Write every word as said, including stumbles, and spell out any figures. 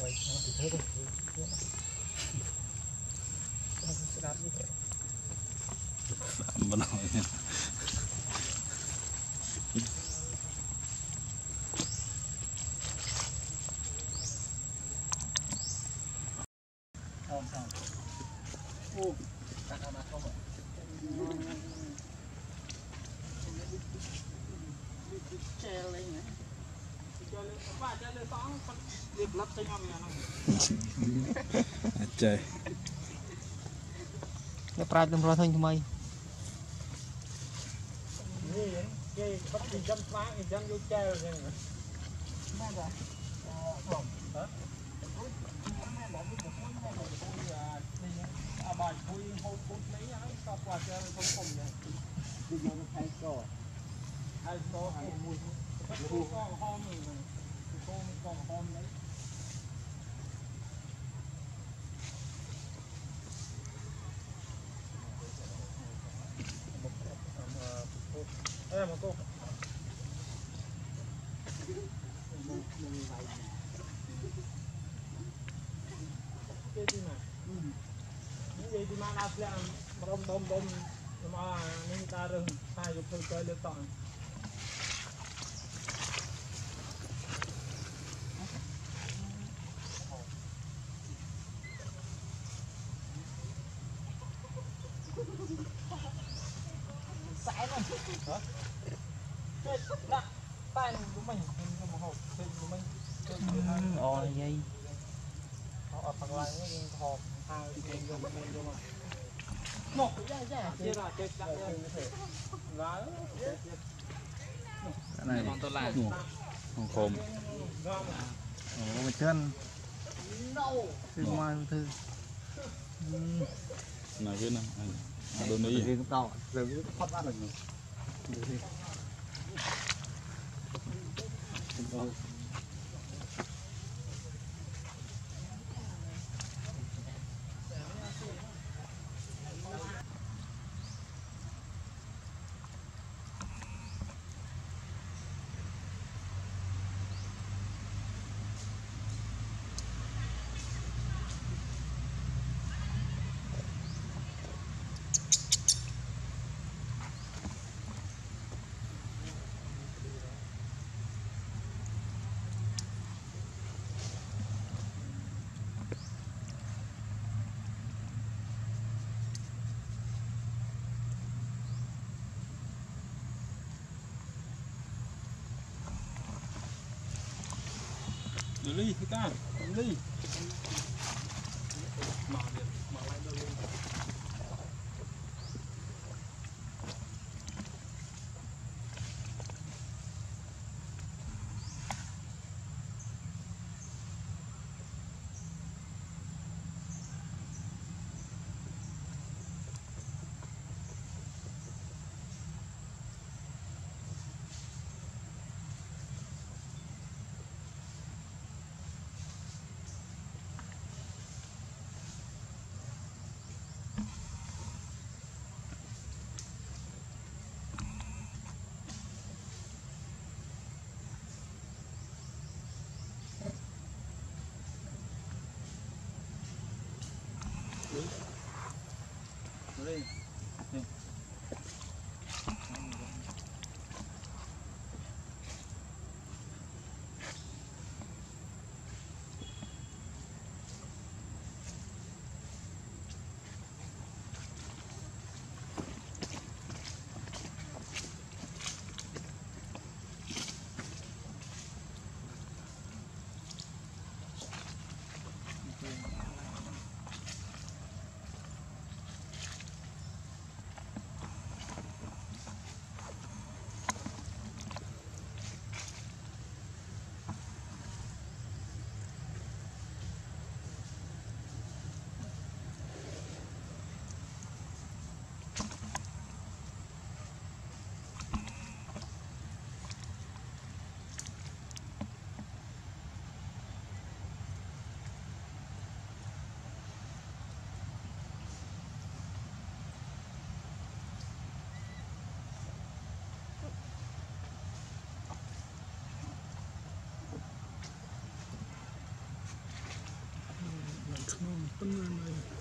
Bên nào nha. Ô, đặt vào mặt không ạ? Treo lên nhỉ? Treo lên, ba treo lên sáng, con liệp lấp cho nhau nhà nó. Trời. Nó prai tầm rồi thôi cho mày. Gì vậy? Gì bắt thì dâm phá thì dâm vô treo rồi nè. Má rồi. Ờ, hả? À bài vui hôn cút mấy á, sao qua chơi không cùng vậy? Đi vô nó thay co. Thay co hay mùi. Bắt cô con hôm mình rồi. Cô con hôm đấy. Đây mà cô. Cái gì mà? Những gì thì mà đạp lại bom bom bom mà nên ta rừng hai chục thôi chơi được toàn. Sai luôn. Hả? Cái đặt tay của mình không một hộp của mình. Ôi vậy. Họ bằng lại nó hộp hai cái vô bên vô mà. Một cái ra ra chia ra chết đặt lên như thế. Đó. Cái này con tôi làm. Con khom. Ồ, mà chân. Thứ mai thứ. Này cái nào? À, đồ ní. Cái to, rồi cái phát ra được. Dolly, kita. Dolly. Tung lên